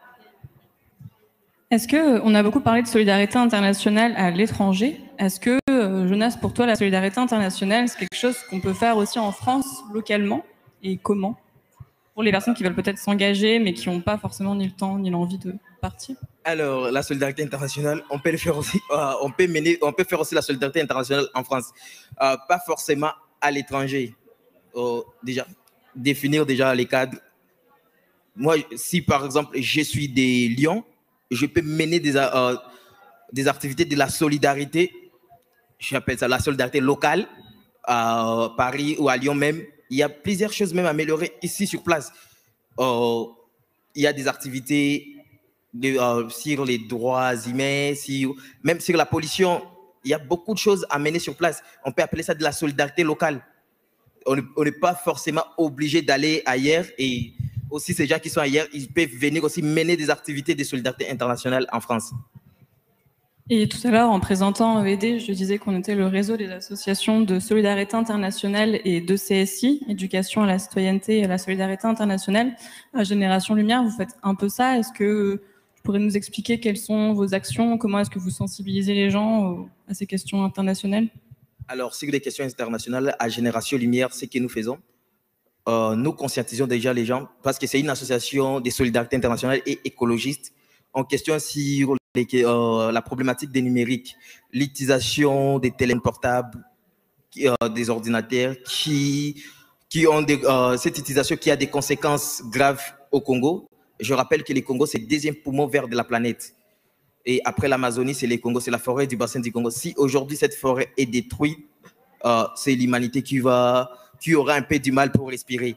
Speaker 2: Est-ce que on a beaucoup parlé de solidarité internationale à l'étranger? Est-ce que, euh, Jonas, pour toi, la solidarité internationale, c'est quelque chose qu'on peut faire aussi en France, localement? Et comment? Pour les personnes qui veulent peut-être s'engager, mais qui n'ont pas forcément ni le temps ni l'envie de partir.
Speaker 5: Alors, la solidarité internationale, on peut le faire aussi. Euh, on peut mener, on peut faire aussi la solidarité internationale en France, euh, pas forcément à l'étranger. Euh, déjà, définir déjà les cadres. Moi, si par exemple je suis des Lyon, je peux mener des, euh, des activités de la solidarité, j'appelle ça la solidarité locale, à Paris ou à Lyon même. Il y a plusieurs choses même à améliorer ici sur place. Euh, il y a des activités de, euh, sur les droits humains, sur, même sur la pollution. Il y a beaucoup de choses à mener sur place. On peut appeler ça de la solidarité locale. On n'est pas forcément obligé d'aller ailleurs, et aussi ces gens qui sont ailleurs, ils peuvent venir aussi mener des activités de solidarité internationale en France.
Speaker 2: Et tout à l'heure, en présentant E D, je disais qu'on était le réseau des associations de solidarité internationale et de C S I, éducation à la citoyenneté et à la solidarité internationale. À Génération Lumière, vous faites un peu ça. Est-ce que vous pourrez nous expliquer quelles sont vos actions? Comment est-ce que vous sensibilisez les gens à ces questions internationales? Alors,
Speaker 5: sur les questions internationales, à Génération Lumière, ce que nous faisons, euh, nous conscientisons déjà les gens, parce que c'est une association de solidarité internationale et écologiste en question sur les, euh, la problématique des numériques, l'utilisation des téléphones portables, euh, des ordinateurs, qui, qui ont des, euh, cette utilisation qui a des conséquences graves au Congo. Je rappelle que le Congo, c'est le deuxième poumon vert de la planète. Et après l'Amazonie, c'est le Congo, c'est la forêt du bassin du Congo. Si aujourd'hui cette forêt est détruite, euh, c'est l'humanité qui va, qui aura un peu du mal pour respirer.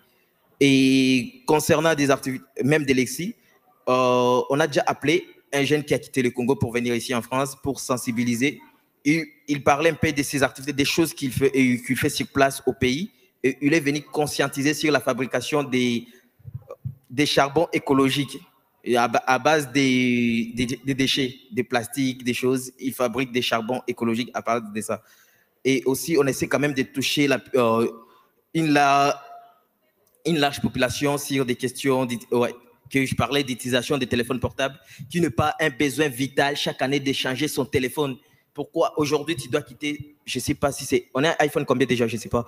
Speaker 5: Et concernant des activités, même de l'exil, euh, on a déjà appelé un jeune qui a quitté le Congo pour venir ici en France pour sensibiliser. Et il parlait un peu de ses activités, des choses qu'il fait, qu'il fait sur place au pays. Et il est venu conscientiser sur la fabrication des, des charbons écologiques. Et à, à base des, des, des déchets, des plastiques, des choses, ils fabriquent des charbons écologiques à partir de ça. Et aussi, on essaie quand même de toucher la, euh, une, la, une large population sur des questions ouais, que je parlais d'utilisation des téléphones portables, qui n'a pas un besoin vital chaque année d'échanger son téléphone. Pourquoi aujourd'hui tu dois quitter, je ne sais pas si c'est... On a un iPhone combien déjà, je ne sais pas.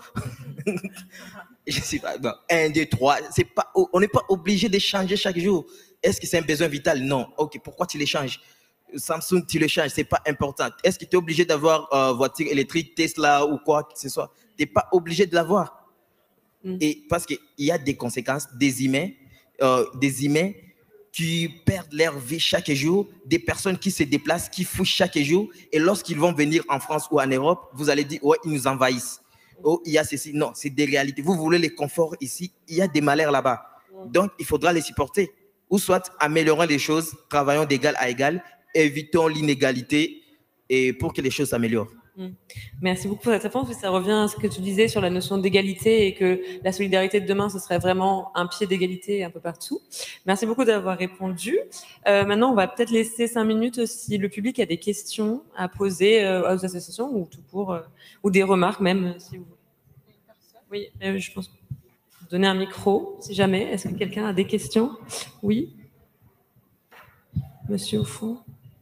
Speaker 5: Je ne sais pas. Non, un, deux, trois. C'est pas, on n'est pas obligé d'échanger chaque jour. Est-ce que c'est un besoin vital? Non. Ok, pourquoi tu l'échanges? Samsung, tu l'échanges, ce n'est pas important. Est-ce que tu es obligé d'avoir une euh, voiture électrique, Tesla ou quoi que ce soit? Tu n'es pas obligé de l'avoir. Mm. Et parce qu'il y a des conséquences, des humains, euh, des humains qui perdent leur vie chaque jour, des personnes qui se déplacent, qui fouillent chaque jour, et lorsqu'ils vont venir en France ou en Europe, vous allez dire, ouais, ils nous envahissent. Oh, il y a ceci. Non, c'est des réalités. Vous voulez les conforts ici, il y a des malheurs là-bas. Donc, il faudra les supporter. Ou soit améliorons les choses, travaillons d'égal à égal, évitons l'inégalité et pour que les choses s'améliorent.
Speaker 4: Merci beaucoup pour cette réponse. Ça revient à ce que tu disais sur la notion d'égalité et que la solidarité de demain, ce serait vraiment un pied d'égalité un peu partout. Merci beaucoup d'avoir répondu. Euh, maintenant, on va peut-être laisser cinq minutes si le public a des questions à poser euh, aux associations ou tout pour, euh, ou des remarques même, si vous voulez. Oui, euh, je pense. Donner un micro, si jamais. Est-ce que quelqu'un a des questions? Oui. Monsieur au fond.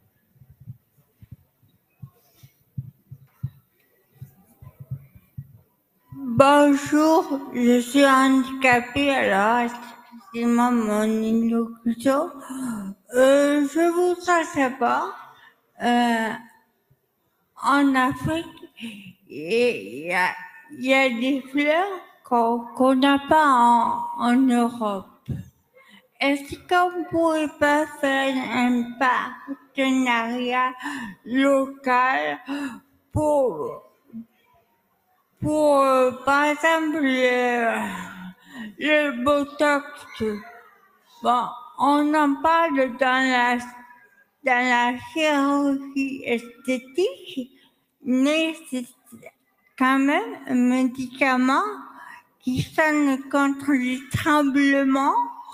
Speaker 9: Bonjour, je suis handicapée, alors excusez-moi mon élocution. Euh, je voudrais savoir, euh, en Afrique, il y a, il y a des fleurs qu'on qu'on n'a pas en, en Europe. Est-ce qu'on pourrait pas faire un partenariat local pour Pour, euh, par exemple, le, le Botox, bon, on en parle dans la, dans la chirurgie esthétique, mais c'est quand même un médicament qui sonne contre les tremblements,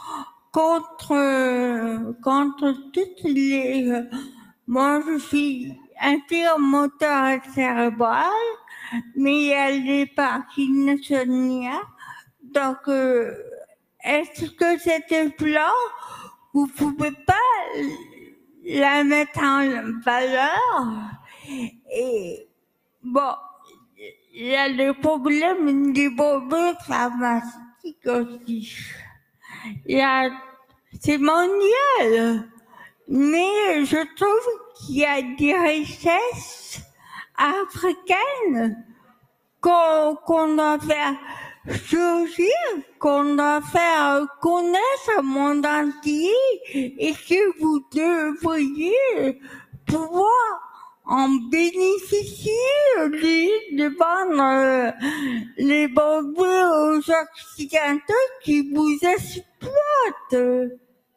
Speaker 9: contre, contre toutes les... Euh, moi, je suis infirmière moteur cérébrale, mais il y a les Parkinsoniens. Donc, euh, est-ce que cette fleur, vous pouvez pas la mettre en valeur? Et bon, il y a le problème des brevets pharmaceutiques aussi. Il y a, c'est mondial, mais je trouve qu'il y a des richesses africaine qu'on qu'on doit faire surgir, qu'on doit faire connaître au monde entier et que vous devriez pouvoir en bénéficier de vendre euh, les brevets aux Occidentaux qui vous exploitent.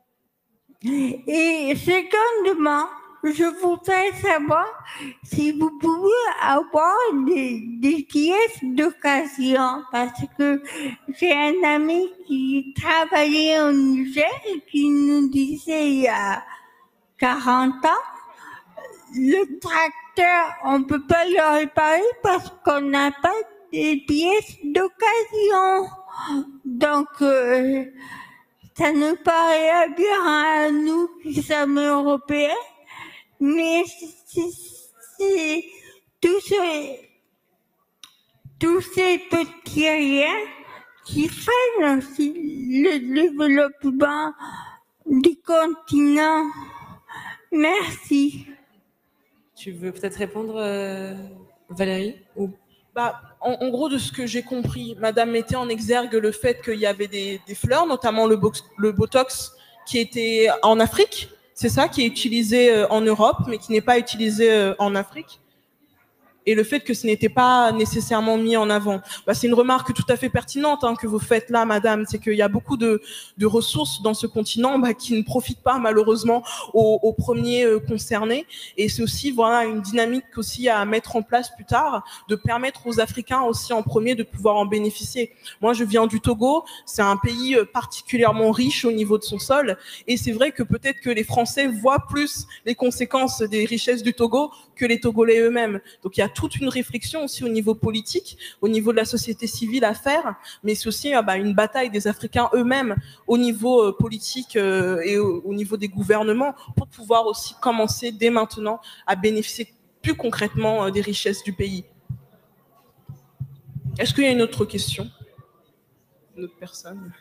Speaker 9: Et secondement, je voudrais savoir si vous pouvez avoir des, des pièces d'occasion, parce que j'ai un ami qui travaillait au Niger et qui nous disait il y a quarante ans, le tracteur, on peut pas le réparer parce qu'on n'a pas des pièces d'occasion. Donc, euh, ça nous paraît aberrant à nous qui sommes européens. Mais c'est tous ces, tous ces petits riens qui freinent aussi le développement du continent. Merci.
Speaker 4: Tu veux peut-être répondre, euh, Valérie ou...
Speaker 8: Bah, en, en gros, de ce que j'ai compris, Madame mettait en exergue le fait qu'il y avait des, des fleurs, notamment le, box, le Botox qui était en Afrique. C'est ça qui est utilisé en Europe, mais qui n'est pas utilisé en Afrique. Et le fait que ce n'était pas nécessairement mis en avant. Bah, c'est une remarque tout à fait pertinente hein, que vous faites là, madame. C'est qu'il y a beaucoup de, de ressources dans ce continent bah, qui ne profitent pas malheureusement aux, aux premiers euh, concernés. Et c'est aussi voilà, une dynamique aussi à mettre en place plus tard, de permettre aux Africains aussi en premier de pouvoir en bénéficier. Moi, je viens du Togo. C'est un pays particulièrement riche au niveau de son sol. Et c'est vrai que peut-être que les Français voient plus les conséquences des richesses du Togo que les Togolais eux-mêmes. Donc, il y a toute une réflexion aussi au niveau politique, au niveau de la société civile à faire, mais c'est aussi bah, une bataille des Africains eux-mêmes au niveau euh, politique euh, et au, au niveau des gouvernements pour pouvoir aussi commencer dès maintenant à bénéficier plus concrètement euh, des richesses du pays. Est-ce qu'il y a une autre question? Une autre personne?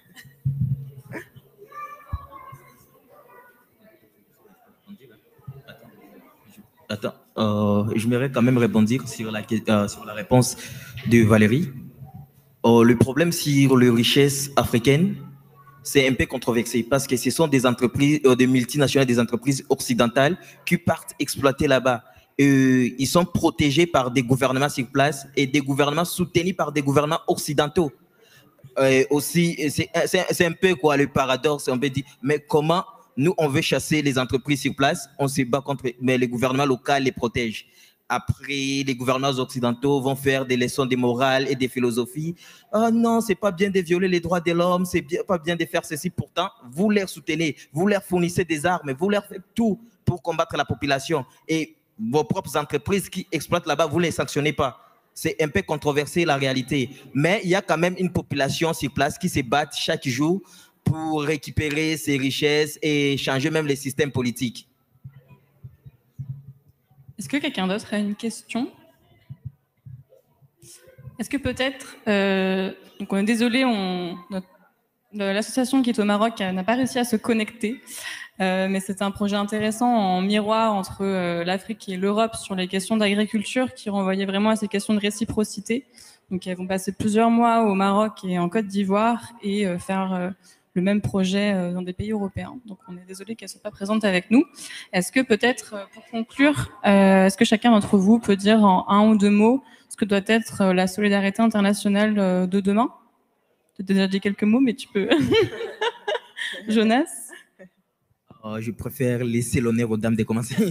Speaker 5: Attends, euh, j'aimerais quand même répondre sur la, euh, sur la réponse de Valérie. Euh, le problème sur les richesses africaines, c'est un peu controversé parce que ce sont des entreprises, euh, des multinationales, des entreprises occidentales qui partent exploiter là-bas. Euh, ils sont protégés par des gouvernements sur place et des gouvernements soutenus par des gouvernements occidentaux. Euh, aussi, c'est un peu quoi le paradoxe, on peut dire, mais comment nous, on veut chasser les entreprises sur place, on se bat contre, mais les gouvernements locaux les protègent. Après, les gouvernements occidentaux vont faire des leçons de morale et de philosophie. Oh non, c'est pas bien de violer les droits de l'homme, c'est bien, pas bien de faire ceci. Pourtant, vous les soutenez, vous leur fournissez des armes, vous leur faites tout pour combattre la population. Et vos propres entreprises qui exploitent là-bas, vous ne les sanctionnez pas. C'est un peu controversé la réalité. Mais il y a quand même une population sur place qui se bat chaque jour pour récupérer ses richesses et changer même les systèmes politiques.
Speaker 2: Est-ce que quelqu'un d'autre a une question? Est-ce que peut-être, euh, donc on est désolé, on, l'association qui est au Maroc n'a pas réussi à se connecter, euh, mais c'est un projet intéressant en miroir entre euh, l'Afrique et l'Europe sur les questions d'agriculture qui renvoyait vraiment à ces questions de réciprocité. Donc elles vont passer plusieurs mois au Maroc et en Côte d'Ivoire et euh, faire euh, le même projet euh, dans des pays européens. Donc on est désolé qu'elles ne soient pas présentes avec nous. Est-ce que peut-être, euh, pour conclure, euh, est-ce que chacun d'entre vous peut dire en un ou deux mots ce que doit être euh, la solidarité internationale euh, de demain? Tu as déjà dit quelques mots, mais tu peux. Jonas?
Speaker 5: Oh, je préfère laisser l'honneur aux dames de commencer.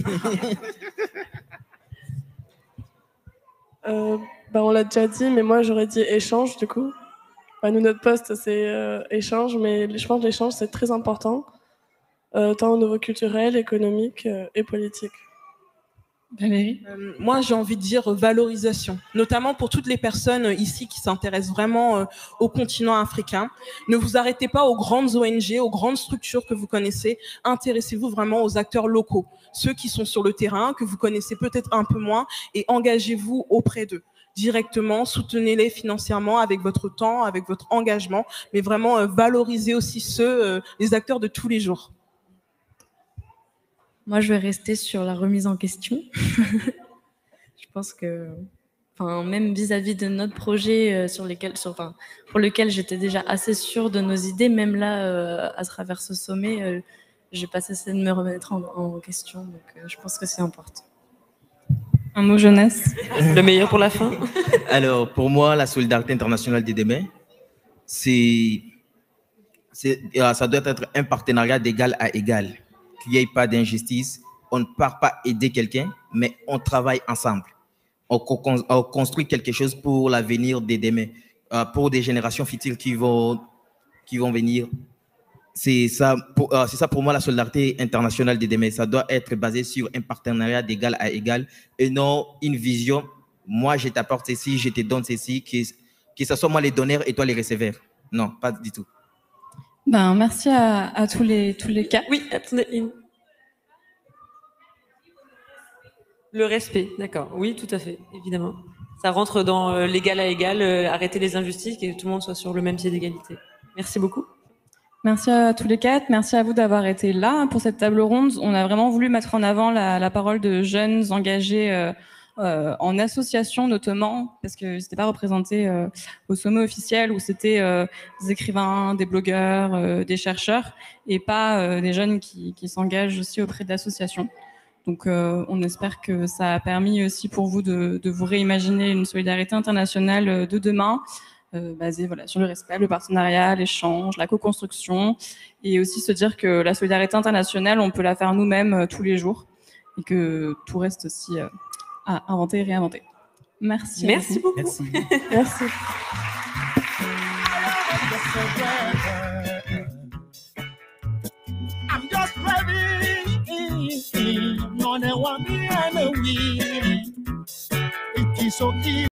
Speaker 7: euh, bah, on l'a déjà dit, mais moi j'aurais dit échange du coup. Bah, nous, notre poste, c'est euh, échange, mais je pense que l'échange, c'est très important, euh, tant au niveau culturel, économique euh, et politique.
Speaker 2: Valérie?
Speaker 8: euh, Moi, j'ai envie de dire valorisation, notamment pour toutes les personnes ici qui s'intéressent vraiment euh, au continent africain. Ne vous arrêtez pas aux grandes O N G, aux grandes structures que vous connaissez. Intéressez-vous vraiment aux acteurs locaux, ceux qui sont sur le terrain, que vous connaissez peut-être un peu moins, et engagez-vous auprès d'eux. Directement, soutenez-les financièrement avec votre temps, avec votre engagement, mais vraiment euh, valorisez aussi ceux, euh, les acteurs de tous les jours.
Speaker 6: Moi, je vais rester sur la remise en question. Je pense que, enfin, même vis-à-vis de notre projet euh, sur lesquels, sur, enfin, pour lequel j'étais déjà assez sûre de nos idées, même là, euh, à travers ce sommet, euh, j'ai pas cessé de me remettre en, en question. Donc, euh, je pense que c'est important.
Speaker 2: Un mot, Jonas?
Speaker 4: Le meilleur pour la fin.
Speaker 5: Alors, pour moi, la solidarité internationale de demain, c'est, ça doit être un partenariat d'égal à égal. Qu'il n'y ait pas d'injustice. On ne part pas aider quelqu'un, mais on travaille ensemble. On, on construit quelque chose pour l'avenir de demain, pour des générations futures qui vont, qui vont venir. C'est ça, pour, euh, c'est ça pour moi la solidarité internationale de demain. Ça doit être basé sur un partenariat d'égal à égal et non une vision. Moi, je t'apporte ceci, je te donne ceci, que, que ce soit moi les donneurs et toi les receveurs. Non, pas du tout.
Speaker 2: Ben, merci à, à tous les tous les cas.
Speaker 4: Oui, attendez. Le respect, d'accord. Oui, tout à fait, évidemment. Ça rentre dans euh, l'égal à égal, euh, arrêter les injustices, que tout le monde soit sur le même pied d'égalité. Merci beaucoup.
Speaker 2: Merci à tous les quatre. Merci à vous d'avoir été là pour cette table ronde. On a vraiment voulu mettre en avant la, la parole de jeunes engagés euh, euh, en association notamment, parce qu'ils n'étaient pas représentés euh, au sommet officiel où c'était euh, des écrivains, des blogueurs, euh, des chercheurs et pas euh, des jeunes qui, qui s'engagent aussi auprès d'associations. Donc euh, on espère que ça a permis aussi pour vous de, de vous réimaginer une solidarité internationale de demain. Euh, basé voilà, sur le respect, le partenariat, l'échange, la co-construction, et aussi se dire que la solidarité internationale, on peut la faire nous-mêmes euh, tous les jours, et que tout reste aussi euh, à inventer et réinventer. Merci.
Speaker 4: Merci beaucoup.
Speaker 5: Merci.
Speaker 7: Merci.
Speaker 10: I'm just ready.